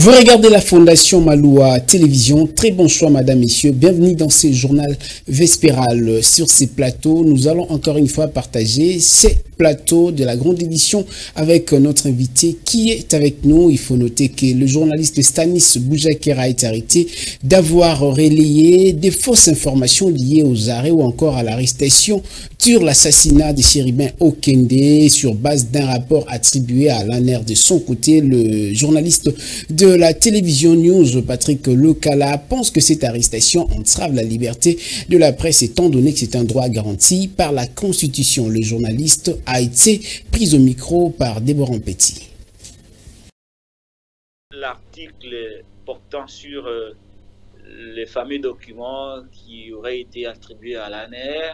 Vous regardez la Fondation Maloua Télévision. Très bonsoir, madame, messieurs. Bienvenue dans ce journal vespéral. Sur ces plateaux, nous allons encore une fois partager ces plateaux de la grande édition avec notre invité qui est avec nous. Il faut noter que le journaliste Stanis Boujakera a été arrêté d'avoir relayé des fausses informations liées aux arrêts ou encore à l'arrestation sur l'assassinat de Chéribin Okende sur base d'un rapport attribué à l'ANR. De son côté, le journaliste de la télévision News, Patrick Lekala, pense que cette arrestation entrave la liberté de la presse étant donné que c'est un droit garanti par la Constitution. Le journaliste a été pris au micro par Déborah Petit. L'article portant sur les fameux documents qui auraient été attribués à l'ANR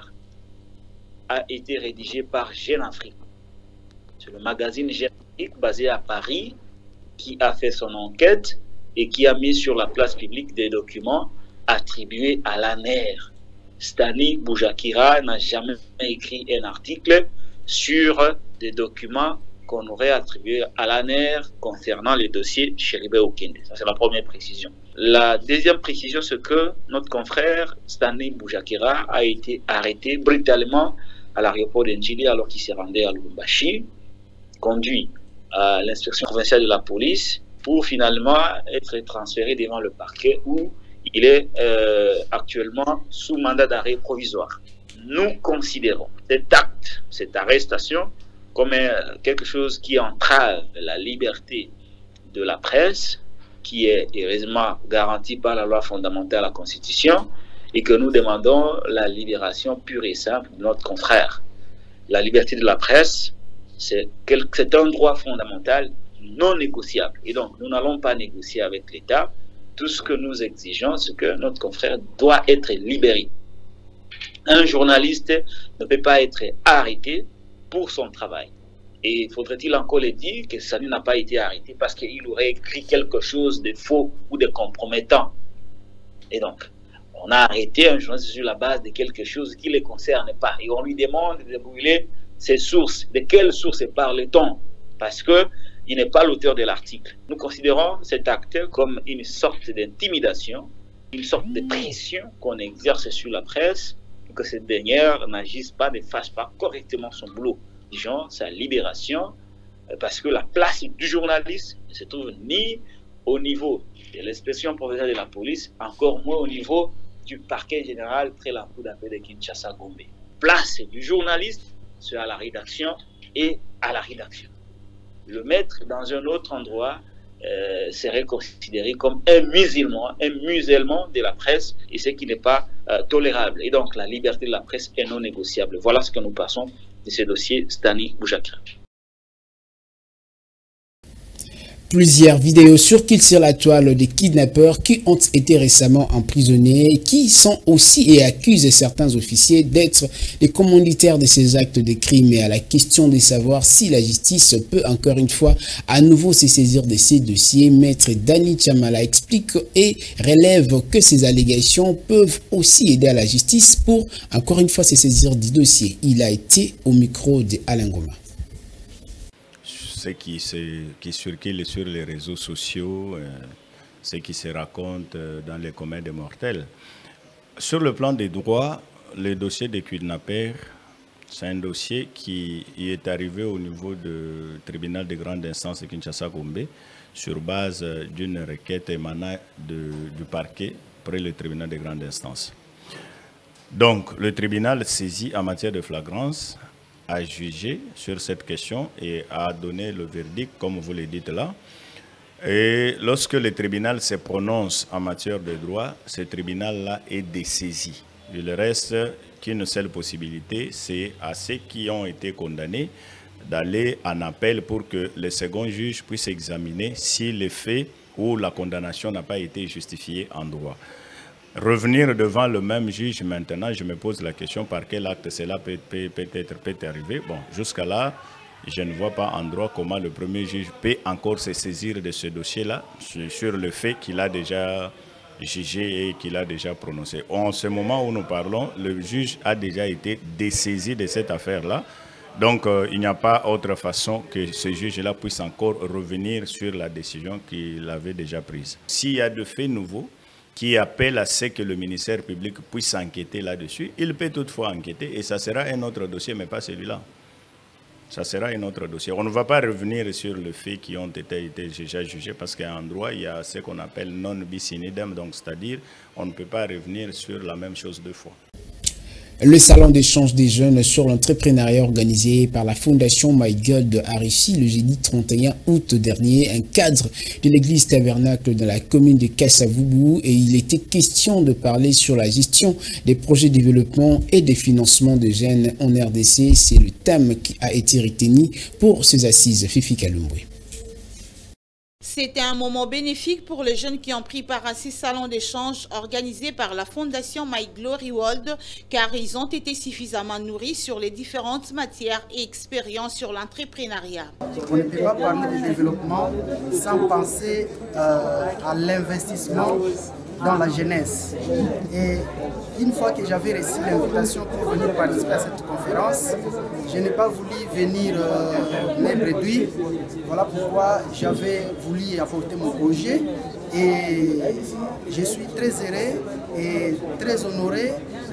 a été rédigé par Jeune Afrique. C'est le magazine Jeune Afrique basé à Paris qui a fait son enquête et qui a mis sur la place publique des documents attribués à l'ANR. Stanis Boujakera n'a jamais écrit un article sur des documents qu'on aurait attribués à l'ANR concernant les dossiers Chéribin Okende. Ça, c'est la première précision. La deuxième précision, c'est que notre confrère Stanis Boujakera a été arrêté brutalement à l'aéroport d'Ndjili alors qu'il se rendait à Lubumbashi, conduit à l'inspection provinciale de la police pour finalement être transféré devant le parquet où il est actuellement sous mandat d'arrêt provisoire. Nous considérons cet acte, cette arrestation, comme quelque chose qui entrave la liberté de la presse, qui est heureusement garantie par la loi fondamentale, la Constitution, et que nous demandons la libération pure et simple de notre confrère. La liberté de la presse, c'est un droit fondamental non négociable. Et donc, nous n'allons pas négocier avec l'État. Tout ce que nous exigeons, c'est que notre confrère doit être libéré. Un journaliste ne peut pas être arrêté pour son travail. Et faudrait-il encore le dire que Stanis n'a pas été arrêté parce qu'il aurait écrit quelque chose de faux ou de compromettant. Et donc, on a arrêté un journaliste sur la base de quelque chose qui ne le concerne pas. Et on lui demande de brûler ses sources. De quelles sources parle-t-on? Parce qu'il n'est pas l'auteur de l'article. Nous considérons cet acte comme une sorte d'intimidation, une sorte de pression qu'on exerce sur la presse, pour que cette dernière n'agisse pas, ne fasse pas correctement son boulot. Disons, sa libération, parce que la place du journaliste ne se trouve ni au niveau de l'inspection provinciale de la police, encore moins au niveau du parquet général très la cour d'appel de Kinshasa-Gombe. Place du journaliste, c'est à la rédaction et à la rédaction. Le mettre dans un autre endroit serait considéré comme un musellement de la presse, et ce qui n'est pas tolérable. Et donc la liberté de la presse est non négociable. Voilà ce que nous passons de ce dossier Stanis Boujakera. Plusieurs vidéos circulent sur la toile des kidnappeurs qui ont été récemment emprisonnés, qui sont aussi et accusent certains officiers d'être les commanditaires de ces actes de crime. Et à la question de savoir si la justice peut encore une fois à nouveau se saisir de ces dossiers, Maître Dani Chamala explique et relève que ces allégations peuvent aussi aider à la justice pour encore une fois se saisir du dossier. Il a été au micro de Alain Goma. Ce qui circule sur les réseaux sociaux, ce qui se raconte dans les communs des mortels. Sur le plan des droits, le dossier des kidnappeurs, c'est un dossier qui est arrivé au niveau du tribunal de grande instance de Kinshasa-Gombe sur base d'une requête émanant du parquet près le tribunal de grande instance. Donc, le tribunal saisi en matière de flagrance a jugé sur cette question et a donné le verdict, comme vous le dites là. Et lorsque le tribunal se prononce en matière de droit, ce tribunal-là est dessaisi. Il reste qu'une seule possibilité, c'est à ceux qui ont été condamnés d'aller en appel pour que le second juge puisse examiner si les faits ou la condamnation n'a pas été justifiée en droit. Revenir devant le même juge maintenant, je me pose la question par quel acte cela peut arriver. Bon, jusqu'à là, je ne vois pas en droit comment le premier juge peut encore se saisir de ce dossier-là sur le fait qu'il a déjà jugé et qu'il a déjà prononcé. En ce moment où nous parlons, le juge a déjà été dessaisi de cette affaire-là. Donc, il n'y a pas autre façon que ce juge-là puisse encore revenir sur la décision qu'il avait déjà prise. S'il y a de faits nouveaux qui appellent à ce que le ministère public puisse enquêter là-dessus, il peut toutefois enquêter et ça sera un autre dossier, mais pas celui-là. Ça sera un autre dossier. On ne va pas revenir sur les faits qui ont été déjà jugés parce qu'en droit, il y a ce qu'on appelle non bis in idem, donc c'est-à-dire on ne peut pas revenir sur la même chose deux fois. Le salon d'échange des jeunes sur l'entrepreneuriat organisé par la Fondation My Gold a réussi le jeudi 31 août dernier un cadre de l'église tabernacle dans la commune de Kasavubu et il était question de parler sur la gestion des projets de développement et des financements de jeunes en RDC. C'est le thème qui a été retenu pour ces assises. Fifi Kalumbwe. C'était un moment bénéfique pour les jeunes qui ont pris part à ces salons d'échange organisés par la Fondation My Glory World, car ils ont été suffisamment nourris sur les différentes matières et expériences sur l'entrepreneuriat. On ne peut pas parler de développement sans penser à l'investissement dans la jeunesse. Et une fois que j'avais reçu l'invitation pour venir participer à cette conférence, je n'ai pas voulu venir les bredouilles. Voilà pourquoi j'avais voulu apporter mon projet et je suis très heureux et très honoré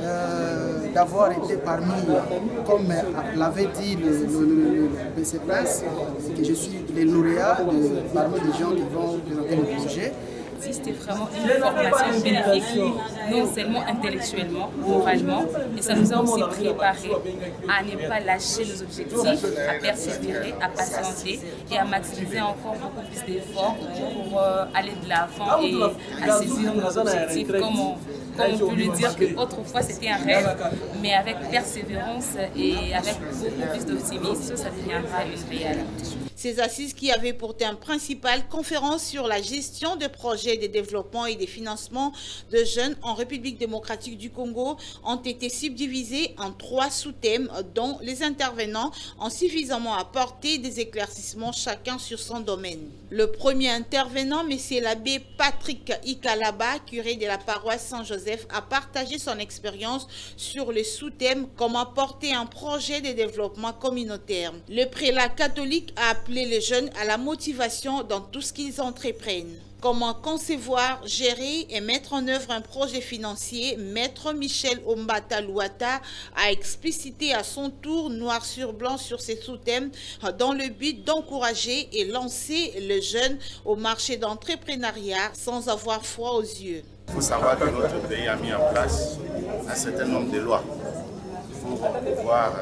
d'avoir été parmi, comme l'avait dit le PC Prince, que je suis le lauréat parmi les gens qui vont présenter le projet. C'était vraiment une formation bénéfique, non seulement intellectuellement, moralement, mais ça nous a aussi préparé à ne pas lâcher nos objectifs, à persévérer, à patienter et à maximiser encore beaucoup plus d'efforts pour aller de l'avant et à saisir nos objectifs comme on peut le dire qu'autrefois c'était un rêve, mais avec persévérance et avec beaucoup plus d'optimisme, ça deviendra une réalité. Ces assises qui avaient pour thème principal conférence sur la gestion des projets de développement et des financements de jeunes en République démocratique du Congo ont été subdivisées en 3 sous-thèmes dont les intervenants ont suffisamment apporté des éclaircissements chacun sur son domaine. Le premier intervenant, M. l'abbé Patrick Ikalaba, curé de la paroisse Saint-Joseph, a partagé son expérience sur le sous-thème « Comment porter un projet de développement communautaire ». Le prélat catholique a appelé les jeunes à la motivation dans tout ce qu'ils entreprennent. Comment concevoir, gérer et mettre en œuvre un projet financier, Maître Michel Ombata Louata a explicité à son tour noir sur blanc sur ces sous-thèmes dans le but d'encourager et lancer les jeunes au marché d'entrepreneuriat sans avoir froid aux yeux. Il faut savoir que notre pays a mis en place un certain nombre de lois pour pouvoir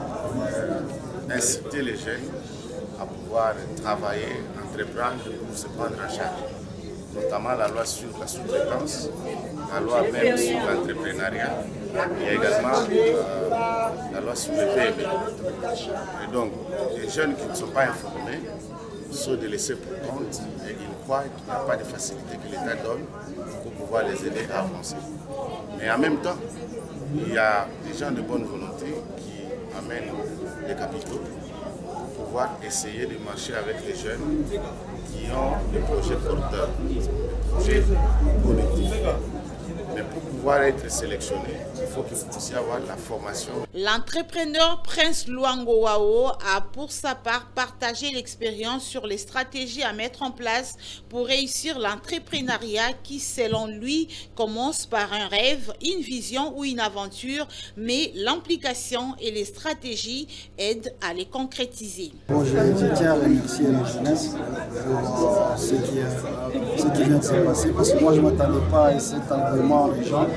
inciter les jeunes à pouvoir travailler, entreprendre pour se prendre en charge. Notamment la loi sur la sous-traitance, la loi même sur l'entrepreneuriat et également la loi sur le PME. Et donc, les jeunes qui ne sont pas informés sont délaissés pour compte et ils croient qu'il n'y a pas de facilité que l'État donne pour pouvoir les aider à avancer. Mais en même temps, il y a des gens de bonne volonté qui amènent des capitaux pour pouvoir essayer de marcher avec les jeunes qui ont des projets porteurs, des projets collectifs. Mais pour pouvoir être sélectionné, il faut que vous puissiez avoir la formation. L'entrepreneur Prince Luango Wao a pour sa part partagé l'expérience sur les stratégies à mettre en place pour réussir l'entrepreneuriat qui, selon lui, commence par un rêve, une vision ou une aventure, mais l'implication et les stratégies aident à les concrétiser. Bon, je tiens à remercier la jeunesse pour ce qui vient de se passer, parce que moi je ne m'attendais pas à cet engouement les gens.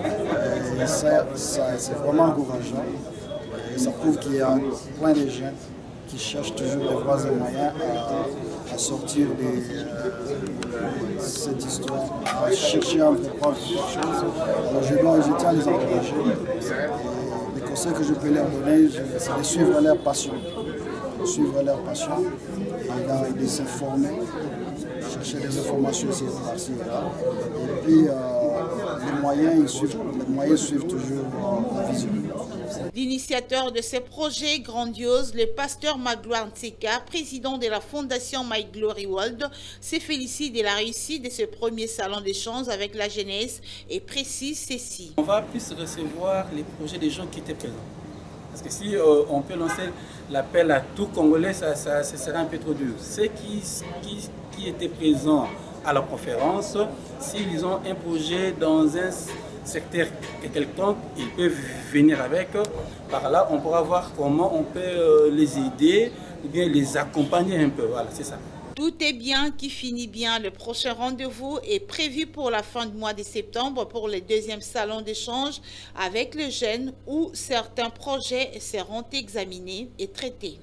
C'est vraiment encourageant. Et ça prouve qu'il y a plein de gens qui cherchent toujours des voies et moyens à sortir de cette histoire, à chercher à entreprendre quelque chose. Alors je tiens à les encourager. Et les conseils que je peux leur donner, c'est de suivre leur passion. Suivre leur passion et de s'informer, chercher des informations ici et là. Et puis les moyens suivent toujours la vision. L'initiateur de ces projets grandioses, le pasteur Magloire Ntseka, président de la Fondation My Glory World, se félicite de la réussite de ce premier salon d'échange avec la jeunesse et précise ceci. On va plus recevoir les projets des gens qui étaient présents. Parce que si on peut lancer l'appel à tout Congolais, ça sera un peu trop dur. Ceux qui étaient présents à la conférence, s'ils ont un projet dans un secteur quelconque, ils peuvent venir avec. Par là, on pourra voir comment on peut les aider ou bien les accompagner un peu. Voilà, c'est ça. Tout est bien qui finit bien. Le prochain rendez-vous est prévu pour la fin du mois de septembre pour le deuxième salon d'échange avec les jeunes où certains projets seront examinés et traités.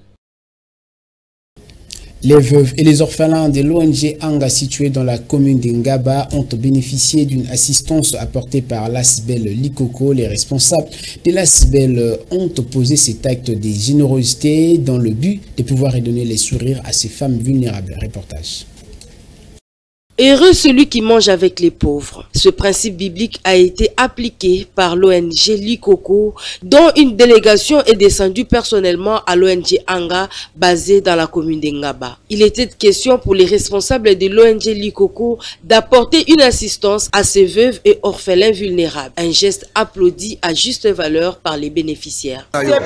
Les veuves et les orphelins de l'ONG Anga située dans la commune d'Ngaba ont bénéficié d'une assistance apportée par l'ASBEL Likoko. Les responsables de l'ASBEL ont opposé cet acte de générosité dans le but de pouvoir redonner les sourires à ces femmes vulnérables. Reportage. Heureux celui qui mange avec les pauvres. Ce principe biblique a été appliqué par l'ONG Likoko, dont une délégation est descendue personnellement à l'ONG Anga, basée dans la commune d'Ngaba. Il était question pour les responsables de l'ONG Likoko d'apporter une assistance à ces veuves et orphelins vulnérables. Un geste applaudi à juste valeur par les bénéficiaires.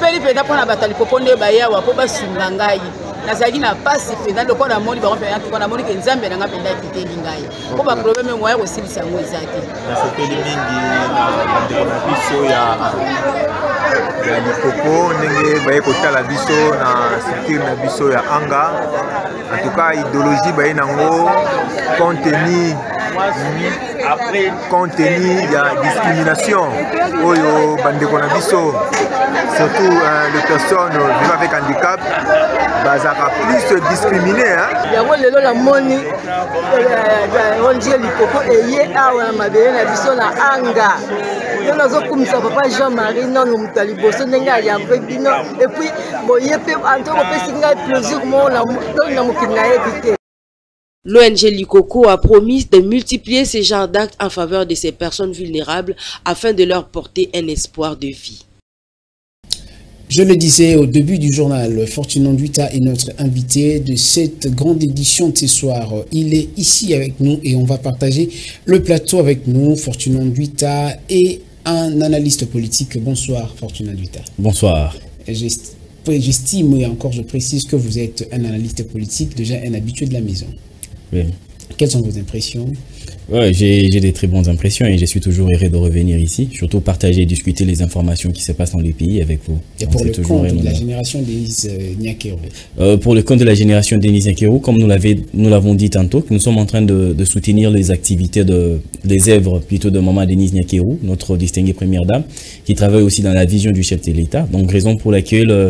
Pour problème moyen aussi ça nous ezaki na sepeli mingi na biso ya Likoko ndenge baye kotala biso na structure na biso ya Anga. En tout cas idéologie baye nango compte tenu ya discrimination oyo bandeko na biso surtout les personnes vivant avec handicap bazaka plus discriminé yango lelo la moni ONG Likoko eye awa mabele na biso na Anga nazo kumisa papa Jean-Marie non mutali boso ndenge ayambe bino et puis boye pe antoko pe singa plaisir mo na mukina éviter. L'ONG Likoko a promis de multiplier ces genres d'actes en faveur de ces personnes vulnérables afin de leur porter un espoir de vie. Je le disais au début du journal, Fortuné Nduita est notre invité de cette grande édition de ce soir. Il est ici avec nous et on va partager le plateau avec nous. Fortuné Nduita est un analyste politique. Bonsoir Fortuné Nduita. Bonsoir. J'estime et encore je précise que vous êtes un analyste politique, déjà un habitué de la maison. Oui. Quelles sont vos impressions? Ouais, j'ai des très bonnes impressions et je suis toujours heureux de revenir ici, surtout partager et discuter les informations qui se passent dans les pays avec vous. Et pour le compte de la génération Denise Nyakero. Pour le compte de la génération Denise Nyakero, comme nous l'avons dit tantôt, que nous sommes en train de soutenir les activités des œuvres plutôt de Maman Denise Nyakero, notre distinguée première dame, qui travaille aussi dans la vision du chef de l'État. Donc raison pour laquelle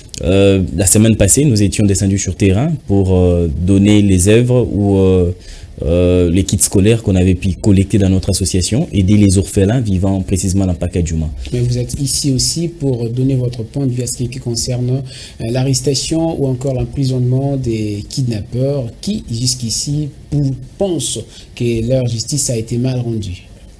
la semaine passée, nous étions descendus sur terrain pour donner les œuvres ou les kits scolaires qu'on avait pu collecter dans notre association, aider les orphelins vivant précisément dans Pakadjouma. Mais vous êtes ici aussi pour donner votre point de vue à ce qui concerne l'arrestation ou encore l'emprisonnement des kidnappeurs qui, jusqu'ici, pensent que leur justice a été mal rendue.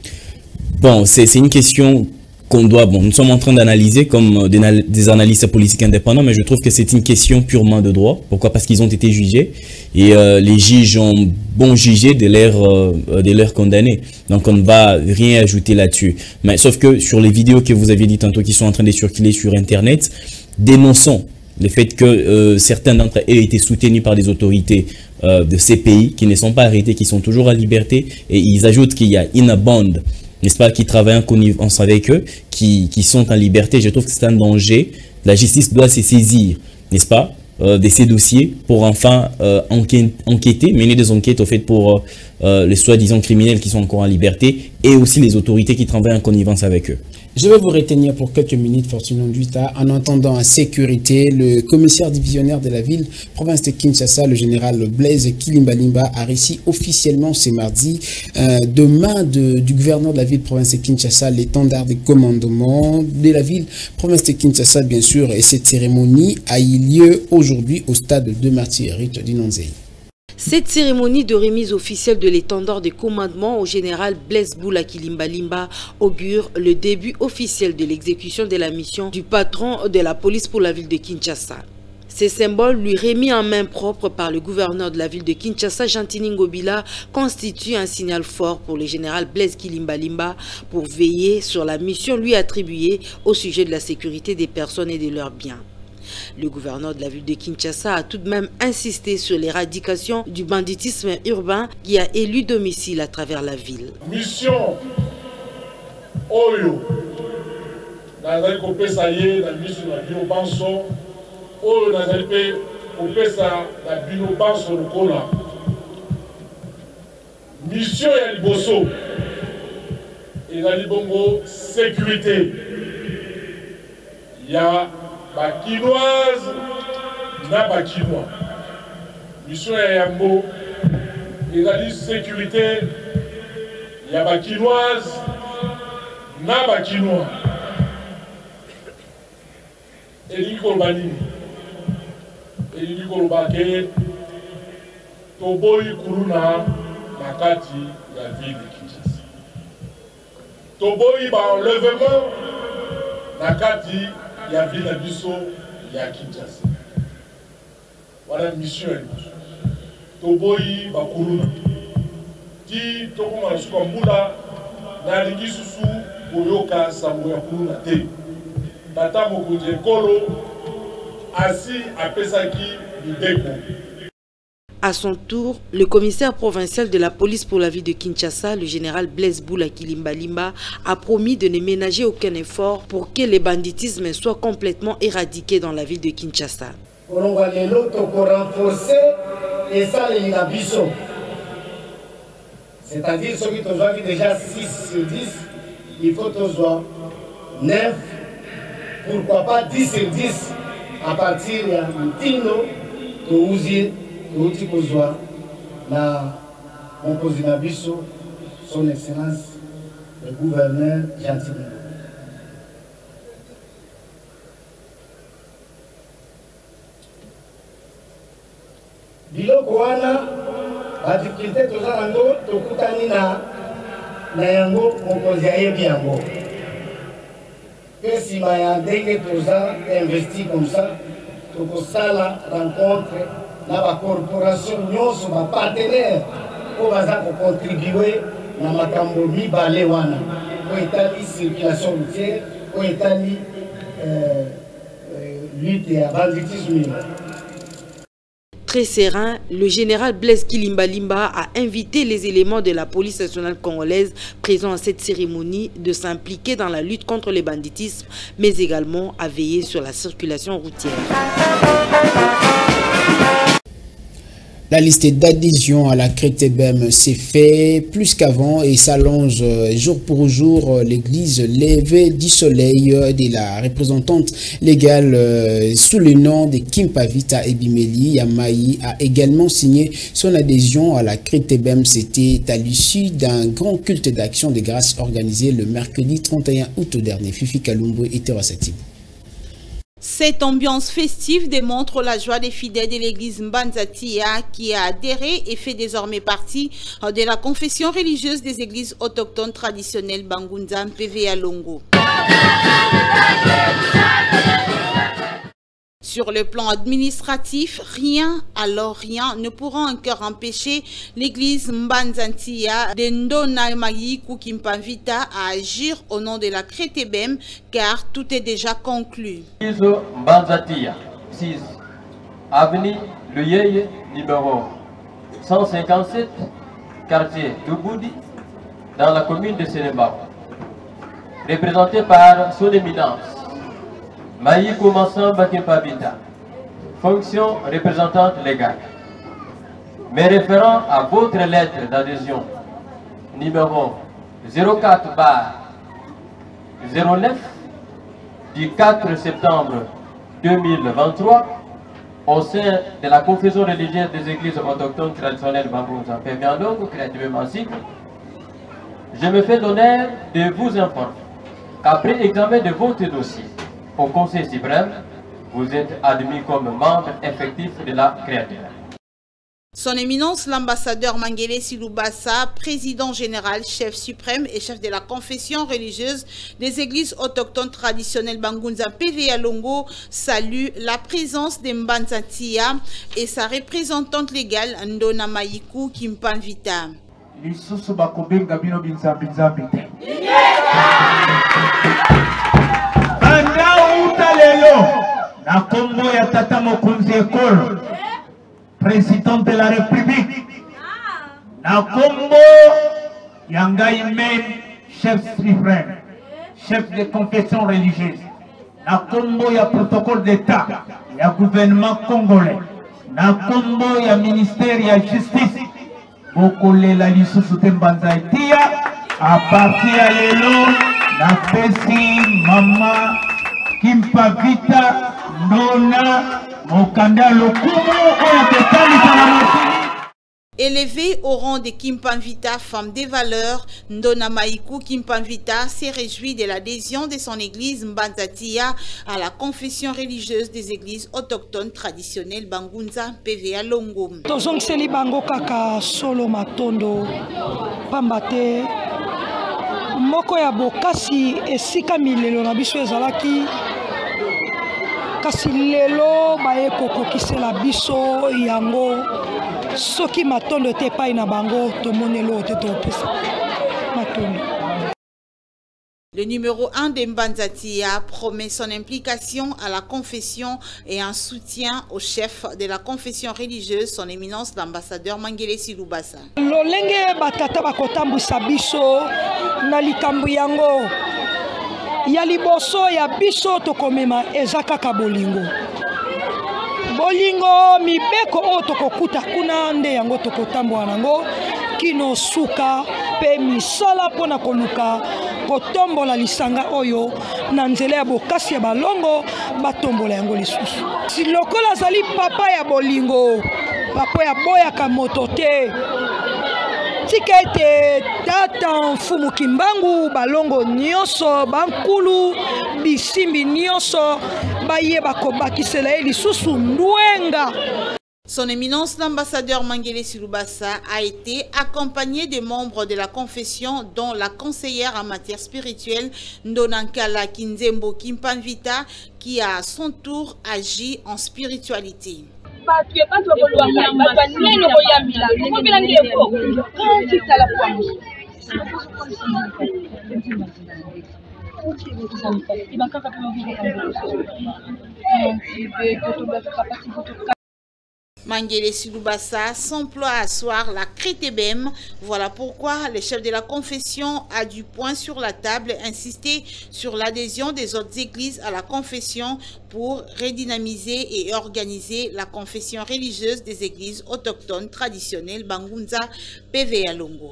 Bon, c'est une question qu'on doit, nous sommes en train d'analyser comme des analystes politiques indépendants, mais je trouve que c'est une question purement de droit. Pourquoi? Parce qu'ils ont été jugés et les juges ont bon jugé de leur condamner. Donc on ne va rien ajouter là-dessus. Mais sauf que sur les vidéos que vous aviez dit tantôt qui sont en train de circuler sur Internet, dénonçons le fait que certains d'entre eux aient été soutenus par des autorités de ces pays qui ne sont pas arrêtés, qui sont toujours à liberté, et ils ajoutent qu'il y a une bande, n'est-ce pas, qui travaillent en connivence avec eux, qui sont en liberté. Je trouve que c'est un danger. La justice doit se saisir, n'est-ce pas, de ces dossiers pour enfin enquêter, mener des enquêtes au fait pour les soi-disant criminels qui sont encore en liberté et aussi les autorités qui travaillent en connivence avec eux. Je vais vous retenir pour quelques minutes, Fortuné Nduita, en entendant en sécurité le commissaire divisionnaire de la ville, province de Kinshasa, le général Blaise Kilimbalimba, a reçu officiellement ce mardi, de main du gouverneur de la ville, province de Kinshasa, l'étendard de commandement de la ville, province de Kinshasa, bien sûr, et cette cérémonie a eu lieu aujourd'hui au stade de Martyrs d'Inonzei. Cette cérémonie de remise officielle de l'étendard de commandement au général Blaise Boula Kilimbalimba augure le début officiel de l'exécution de la mission du patron de la police pour la ville de Kinshasa. Ces symboles lui remis en main propre par le gouverneur de la ville de Kinshasa, Gentini Ngobila, constituent un signal fort pour le général Blaise Kilimbalimba pour veiller sur la mission lui attribuée au sujet de la sécurité des personnes et de leurs biens. Le gouverneur de la ville de Kinshasa a tout de même insisté sur l'éradication du banditisme urbain qui a élu domicile à travers la ville. Mission Oyo, nazali kopesa ye na mission na bino banso, Oyo nazali pe kopesa na bino banso lokola. Mission ya liboso, ezali bongo sécurité. Ya bakinoise na bakinois. Mission ya Yambo, ezali sécurité ya bakinoise na bakinois. Elingi koloba nini? Elingi koloba ke toboyi kuluna na kati ya ville de Kinshasa. Toboyi ba enlèvement na kati ya ville na biso ya Kinshasa. Voilà mission ya liboso. Toboyi ba kuluna. Ti tokoma na suka mbula na lingi susu koyoka sango ya kuluna te. Tata mokonzi ekolo asi apesaki libeko. À son tour, le commissaire provincial de la police pour la ville de Kinshasa, le général Blaise Boula Kilimbalimba, a promis de ne ménager aucun effort pour que le banditisme soit complètement éradiqué dans la ville de Kinshasa. C'est-à-dire ceux qui ont déjà 6 sur 10, il faut toujours 9, pourquoi pas 10 sur 10 à partir de Tino, Touzi, Touti Kozwa, la Mokozina Bisso, son excellence, le gouverneur Gentini. Biloko wana la difficulté toza nango tokutani na yango mokonzi ayebi yango. Que si ya ndenge toza investi comme ça, tokosala rencontre na ba corporation nyonso ba partenaire po baza ko contribuer na makambo mibale wana. Po etali circulation routière, po etali lutte ya banditisme. Très serein, le général Blaise Kilimbalimba a invité les éléments de la police nationale congolaise présents à cette cérémonie de s'impliquer dans la lutte contre le banditisme, mais également à veiller sur la circulation routière. La liste d'adhésion à la CRETEBEM s'est fait plus qu'avant et s'allonge jour pour jour. L'église Levée du Soleil de la représentante légale sous le nom de Kimpavita Ebimeli Yamayi a également signé son adhésion à la CRETEBEM. C'était à l'issue d'un grand culte d'action de grâce organisé le mercredi 31 août dernier. Fifi Kalumbo et Terasati. Cette ambiance festive démontre la joie des fidèles de l'église Mbanzatia qui a adhéré et fait désormais partie de la confession religieuse des églises autochtones traditionnelles Bangunza PVA Longo. Sur le plan administratif, rien ne pourra encore empêcher l'église Mbanzatia de Ndonamayi Kukimpavita à agir au nom de la CRETEBEM car tout est déjà conclu. L'église Mbanzatia, 6, avenue Luyeye, numéro 157, quartier Duboudi, dans la commune de Sénémbao, représenté par son éminence. Maï Koumassan Bakimpavita, fonction représentante légale. Mais référant à votre lettre d'adhésion numéro 04/09 du 4 septembre 2023 au sein de la confession religieuse des églises autochtones traditionnelles Bangunza Pemiandongo, créativement cycle, je me fais l'honneur de vous informer qu'après examen de votre dossier au Conseil suprême, vous êtes admis comme membre effectif de la créature. Son éminence l'ambassadeur Mangele Silubasa, président général, chef suprême et chef de la confession religieuse des églises autochtones traditionnelles Bangunza PVA Longo, salue la présence de Mbanza Tia et sa représentante légale Ndona Mayiku Kimpanvita. Président de la République, Nakombo Yangai Men, chef suprême, chef de confession religieuse, Nakombo ya protocole d'État, ya gouvernement congolais, Nakombo ya ministère ya justice, Bokole la lisusu tembanza itia, à partir à l'élo, na pesi mama Kimpanvita Ndona. Élevé au rang de Kimpanvita, femme des valeurs, Ndona Mayiku Kimpanvita s'est réjoui de l'adhésion de son église Mbanzatia à la confession religieuse des églises autochtones traditionnelles Bangunza PVA Longo. Tozongseli bango kaka solo matondo pambate moko ya bokasi esika milelo na biso ezalaki kasi lelo baye kokokisela biso yango soki matondo te pai na bango tomonelo te topesa matondo. Le numéro 1 de Mbanzatia promet son implication à la confession et un soutien au chef de la confession religieuse, son éminence l'ambassadeur Mangele Silubasa. Lolenge batata bakotambusa biso na likambo yango ya liboso ya biso tokomema eza kaka bolingo. Bolingo mibeko o tokokuta kuna nde yango tokotambola nango kino suka pe misala pona koluka kotombola lisanga oyo na nzela ya bokasi ya balongo batombola yango lisusu. Si lokola zali papa ya bolingo, papa ya boyaka moto te. Tikete tata mfumu kimbangu balongo nyoso bankulu bisimbi nyoso baye bakobakisela lisusu ndwenga. Son éminence l'ambassadeur Mangele Silubasa a été accompagné des membres de la confession dont la conseillère en matière spirituelle Ndonankala Kinzembo Kimpanvita qui a à son tour agi en spiritualité. Mangele Silubasa s'emploie à asseoir la Crétébem. Voilà pourquoi le chef de la confession a du poing sur la table insisté sur l'adhésion des autres églises à la confession pour redynamiser et organiser la confession religieuse des églises autochtones traditionnelles Bangunza PVA Longo.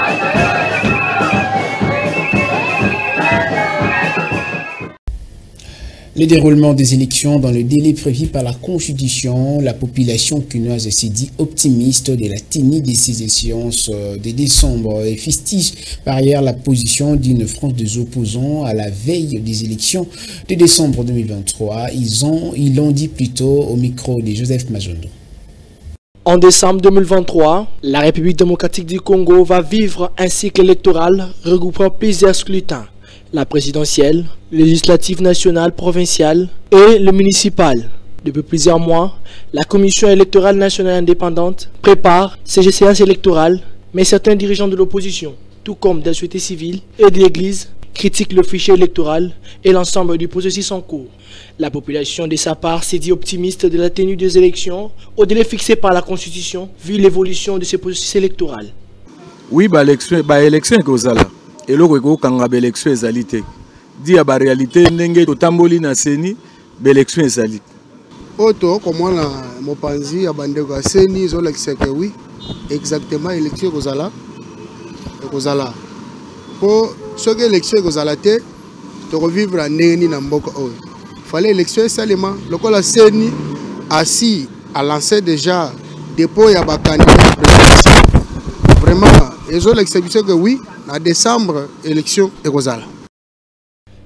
Le déroulement des élections dans le délai prévu par la Constitution, la population quinoise s'est dit optimiste de la tenue de ces échéances de décembre et fustige par ailleurs la position d'une frange des opposants à la veille des élections de décembre 2023. Ils l'ont dit plus tôt au micro de Joseph Majondo. En décembre 2023, la République démocratique du Congo va vivre un cycle électoral regroupant plusieurs scrutins. La présidentielle, le législatif national, provincial et le municipal. Depuis plusieurs mois, la Commission électorale nationale indépendante prépare ces séances électorales, mais certains dirigeants de l'opposition, tout comme des sociétés civiles et de l'Église, critiquent le fichier électoral et l'ensemble du processus en cours. La population, de sa part, s'est dit optimiste de la tenue des élections au délai fixé par la Constitution, vu l'évolution de ce processus électoral. Oui, l'élection est causale. Et là, l'élection est réalité. Dit à la réalité, ndenge totamboli na seni, l'élection est réalité. Auto, comme on a mon panzi, à bandego à seni, ils ont l'exécuté, oui, exactement, l'élection est causale. Pour ce que l'élection est causale, de revivre à Néni Namboko. Il fallait l'élection seulement. Le col a seni, assis, à lancer déjà dépôt, il y a des candidats présidentiels. Vraiment, ils ont l'exécution que oui, en décembre, élection est causale.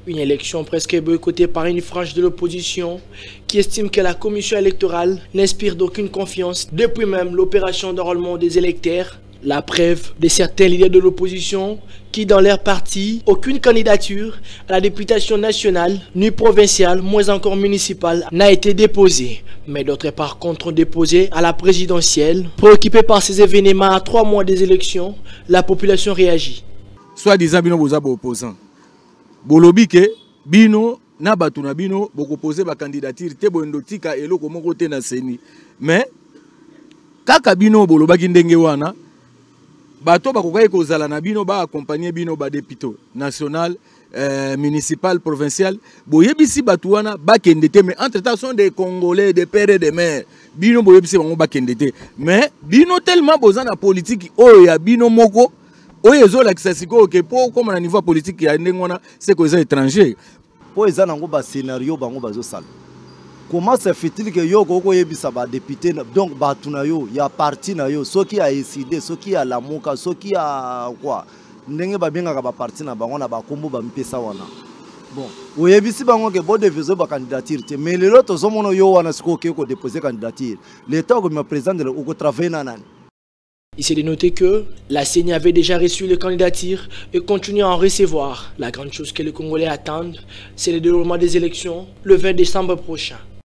Une élection presque boycottée par une frange de l'opposition qui estime que la commission électorale n'inspire d'aucune confiance depuis même l'opération d'enrôlement des électeurs. La preuve de certains leaders de l'opposition qui, dans leur parti, aucune candidature à la députation nationale, ni provinciale, moins encore municipale, n'a été déposée. Mais d'autres, par contre, ont déposé à la présidentielle. Préoccupée par ces événements à 3 mois des élections, la population réagit. Soit disant bino boza opposant. Bolobi ke bino na batu na bino boko poser ba candidature te bondo tika eloko moko te na seni. Mais kaka bino bolobaki ndenge wana bato bakokai kozala na bino ba accompagner bino ba député national, municipal, provincial, boyebisi batu wana bakende te, mais entre temps sont des Congolais, des pères et des mères. Bino boyebisi bango bakende te. Mais bino tellement boza na politique oyo ya bino moko oyo ezolakisa sikoyo ke po comme na niveau politique ya ndenge wana c'est que les étrangers po eza nango ba scénario bango bazosala. Comment se fait-il que yo koko yebisa ba député donc batu na yo ya parti na yo soki a décidé soki a lamuka soki a quoi ndenge ba benga ba parti na bango na ba kombo ba mpesa wana. Bon, oyebisi bango ke bo deviser ba candidature te mais lelo to zomono yo wana siko ke ko déposer candidature. L'état ko me présente au ko travailler na nani. Il s'est de noter que la CENI avait déjà reçu les candidatures et continue à en recevoir. La grande chose que les Congolais attendent, c'est le déroulement des élections le 20 décembre prochain.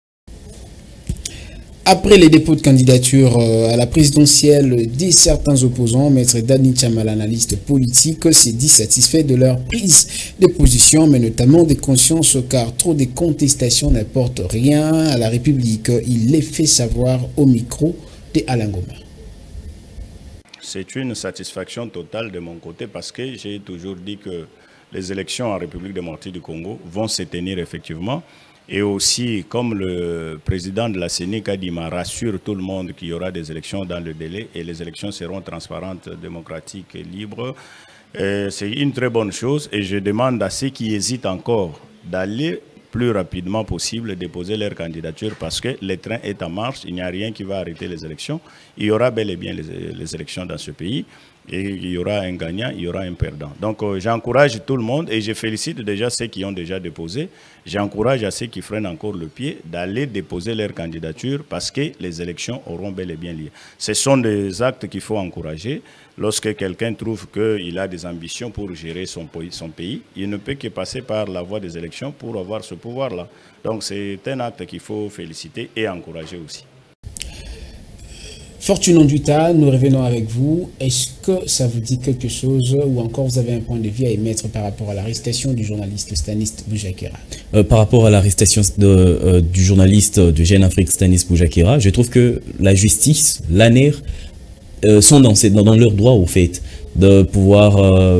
Après les dépôts de candidature à la présidentielle de certains opposants, Maître Dani Chama, l'analyste politique, s'est dit satisfait de leur prise de position, mais notamment des consciences, car trop de contestations n'apportent rien à la République. Il les fait savoir au micro de Alain Goma. C'est une satisfaction totale de mon côté parce que j'ai toujours dit que les élections en République démocratique du Congo vont se tenir effectivement. Et aussi, comme le président de la CENI Kadima rassure tout le monde qu'il y aura des élections dans le délai et les élections seront transparentes, démocratiques et libres, c'est une très bonne chose. Et je demande à ceux qui hésitent encore d'aller plus rapidement possible déposer leur candidature parce que le train est en marche, il n'y a rien qui va arrêter les élections. Il y aura bel et bien les élections dans ce pays et il y aura un gagnant, il y aura un perdant. Donc j'encourage tout le monde et je félicite déjà ceux qui ont déjà déposé. J'encourage à ceux qui freinent encore le pied d'aller déposer leur candidature parce que les élections auront bel et bien lieu. Ce sont des actes qu'il faut encourager. Lorsque quelqu'un trouve qu'il a des ambitions pour gérer son pays, il ne peut que passer par la voie des élections pour avoir ce pouvoir-là. Donc c'est un acte qu'il faut féliciter et encourager aussi. Fortune Onduta, nous revenons avec vous. Est-ce que ça vous dit quelque chose ou encore vous avez un point de vue à émettre par rapport à l'arrestation du journaliste Stanis Boujakera? Par rapport à l'arrestation du journaliste de Jeune Afrique Stanis Boujakera, je trouve que la justice, l'ANER, sont dans leur droit au fait de pouvoir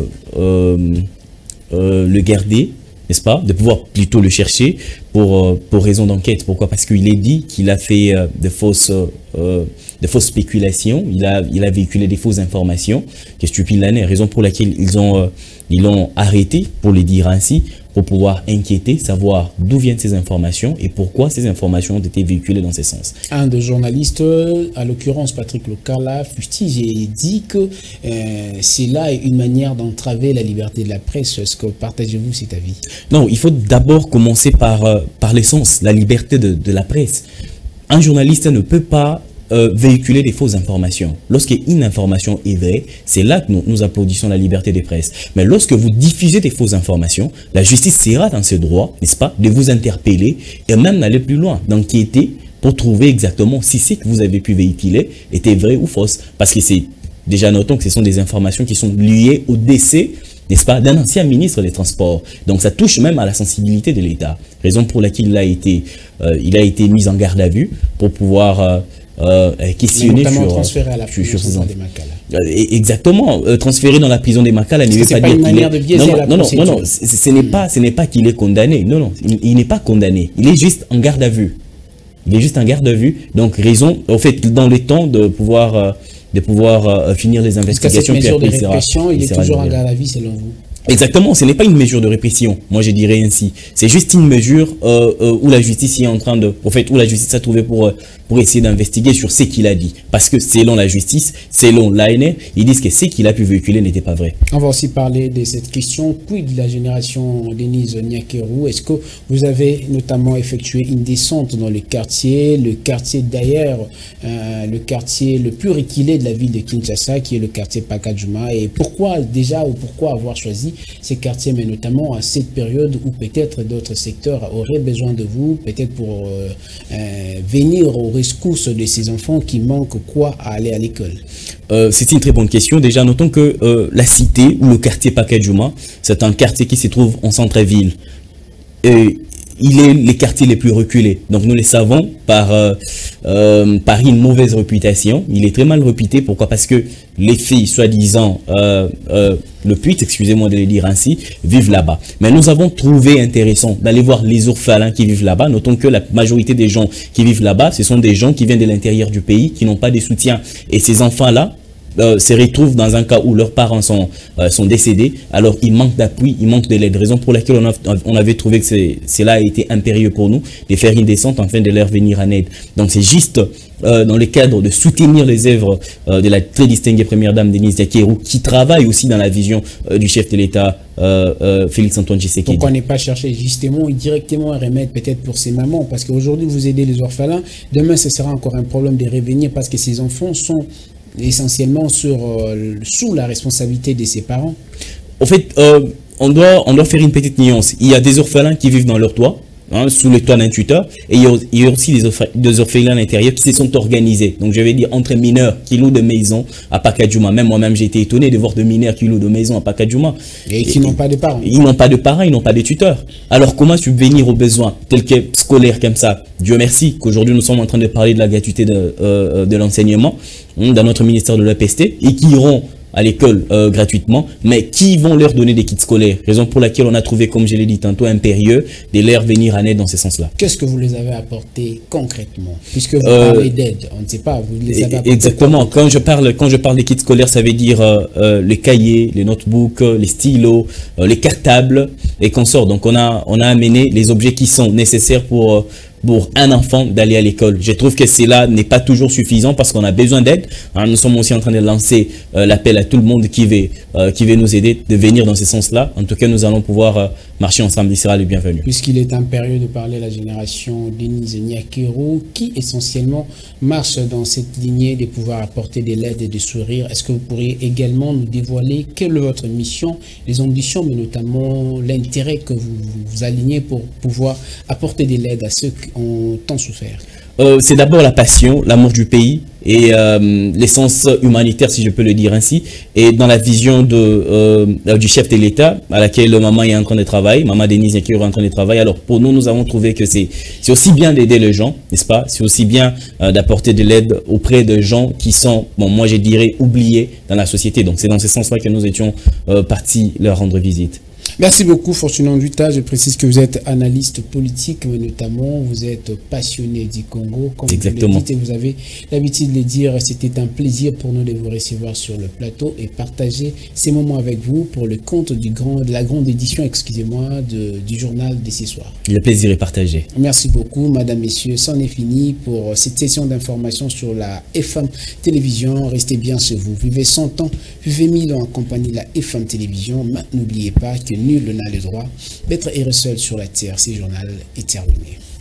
le garder, n'est-ce pas, de pouvoir plutôt le chercher pour raison d'enquête. Pourquoi? Parce qu'il est dit qu'il a fait de fausses spéculations, il a véhiculé des fausses informations, qui est stupide l'année, raison pour laquelle ils l'ont arrêté, pour le dire ainsi, pour pouvoir inquiéter, savoir d'où viennent ces informations et pourquoi ces informations ont été véhiculées dans ce sens. Un des journalistes, à l'occurrence Patrick Lokala, fustige et dit que c'est là une manière d'entraver la liberté de la presse. Est-ce que partagez-vous cet avis? Non, il faut d'abord commencer par l'essence, la liberté de la presse. Un journaliste ne peut pas véhiculer des fausses informations. Lorsqu'une information est vraie, c'est là que nous applaudissons la liberté des presse. Mais lorsque vous diffusez des fausses informations, la justice sera dans ses droits, n'est-ce pas, de vous interpeller et même d'aller plus loin, d'enquêter pour trouver exactement si ce que vous avez pu véhiculer était vrai ou fausse. Parce que c'est déjà, notons que ce sont des informations qui sont liées au décès, n'est-ce pas, d'un ancien ministre des Transports. Donc ça touche même à la sensibilité de l'État. Raison pour laquelle il a été mis en garde à vue pour pouvoir questionner transféré à la prison des Makala. Exactement, transféré dans la prison des Makala ne veut pas dire qu'il est... Non, ce n'est pas qu'il est condamné. Non, il n'est pas condamné. Il est juste en garde à vue. Il est juste en garde à vue. Donc raison, en fait, dans le temps de pouvoir finir les investigations. Est-ce que cette mesure de répression, il est toujours en garde à vue selon vous? Exactement, ce n'est pas une mesure de répression, moi je dirais ainsi. C'est juste une mesure où la justice est en train de... En fait, où la justice a trouvé pour essayer d'investiguer sur ce qu'il a dit. Parce que selon la justice, selon l'ANR, ils disent que ce qu'il a pu véhiculer n'était pas vrai. On va aussi parler de cette question. Quid de la génération Denise Nyakeru? Est-ce que vous avez notamment effectué une descente dans le quartier d'ailleurs, le quartier le plus reculé de la ville de Kinshasa, qui est le quartier Pakadjouma? Et pourquoi avoir choisi ces quartiers, mais notamment à cette période où peut-être d'autres secteurs auraient besoin de vous, peut-être pour venir aux rescousse de ces enfants qui manquent quoi à aller à l'école? C'est une très bonne question. Déjà, notons que la cité ou le quartier Pakadjouma, c'est un quartier qui se trouve en centre-ville. Il est les quartiers les plus reculés. Donc nous les savons par une mauvaise réputation. Il est très mal réputé. Pourquoi? Parce que les filles, soi-disant, le puits, excusez-moi de le dire ainsi, vivent là-bas. Mais nous avons trouvé intéressant d'aller voir les orphelins qui vivent là-bas. Notons que la majorité des gens qui vivent là-bas, ce sont des gens qui viennent de l'intérieur du pays, qui n'ont pas de soutien. Et ces enfants-là se retrouvent dans un cas où leurs parents sont décédés, alors ils manquent d'appui, ils manquent de l'aide. Raison pour laquelle on avait trouvé que cela a été impérieux pour nous de faire une descente afin de leur venir en aide. Donc c'est juste dans le cadre de soutenir les œuvres de la très distinguée première dame Denise Nyakeru, qui travaille aussi dans la vision du chef de l'État Félix Antoine Tshisekedi. Pourquoi ne pas chercher justement et directement un remède peut-être pour ces mamans? Parce qu'aujourd'hui vous aidez les orphelins, demain ce sera encore un problème de revenir parce que ces enfants sont essentiellement sous la responsabilité de ses parents. En fait, on doit faire une petite nuance. Il y a des orphelins qui vivent dans leur toit, sous le toit d'un tuteur, et il y a aussi des orphelins à l'intérieur qui se sont organisés. Donc je vais dire entre mineurs qui louent des maisons à Pakadjouma. Même moi-même j'ai été étonné de voir des mineurs qui louent des maisons à Pakadjouma. Et qui n'ont pas de parents. Ils n'ont pas de parents, ils n'ont pas de tuteurs. Alors comment subvenir aux besoins tels que scolaires comme ça? Dieu merci qu'aujourd'hui nous sommes en train de parler de la gratuité de l'enseignement dans notre ministère de l'EPST et qui iront à l'école gratuitement, mais qui vont leur donner des kits scolaires. Raison pour laquelle on a trouvé, comme je l'ai dit tantôt, impérieux de leur venir en aide dans ce sens-là. Qu'est-ce que vous les avez apporté concrètement? Puisque vous parlez d'aide, on ne sait pas, vous les avez apporté. Exactement. Quand je parle des kits scolaires, ça veut dire les cahiers, les notebooks, les stylos, les cartables et consorts. Donc on a amené les objets qui sont nécessaires pour un enfant d'aller à l'école. Je trouve que cela n'est pas toujours suffisant parce qu'on a besoin d'aide. Nous sommes aussi en train de lancer l'appel à tout le monde qui veut nous aider de venir dans ce sens-là. En tout cas, nous allons pouvoir marcher ensemble. Il sera le bienvenu. Puisqu'il est impérieux de parler de la génération Denise Nyakeru qui essentiellement marche dans cette lignée de pouvoir apporter de l'aide et des sourires, est-ce que vous pourriez également nous dévoiler quelle est votre mission, les ambitions, mais notamment l'intérêt que vous alignez pour pouvoir apporter de l'aide à ceux qui ont tant souffert? C'est d'abord la passion, l'amour du pays et l'essence humanitaire, si je peux le dire ainsi, et dans la vision du chef de l'État à laquelle maman est en train de travailler, maman Denise Nyakeru est en train de travailler. Alors pour nous, nous avons trouvé que c'est aussi bien d'aider les gens, n'est-ce pas? C'est aussi bien d'apporter de l'aide auprès de gens qui sont, bon, moi je dirais, oubliés dans la société. Donc c'est dans ce sens-là que nous étions partis leur rendre visite. Merci beaucoup, Fortuné Nduita. Je précise que vous êtes analyste politique, mais notamment vous êtes passionné du Congo. Comme exactement. Vous le dites et vous avez l'habitude de le dire, c'était un plaisir pour nous de vous recevoir sur le plateau et partager ces moments avec vous pour le compte de la grande édition, excusez-moi, du journal de ce soir. Le plaisir est partagé. Merci beaucoup, madame, messieurs. C'en est fini pour cette session d'information sur la FM Télévision. Restez bien chez vous. Vivez 100 ans, vivez 1000 ans en compagnie de la FM Télévision. N'oubliez pas que nul n'a le droit d'être erré seul sur la terre. Ce journal est terminé.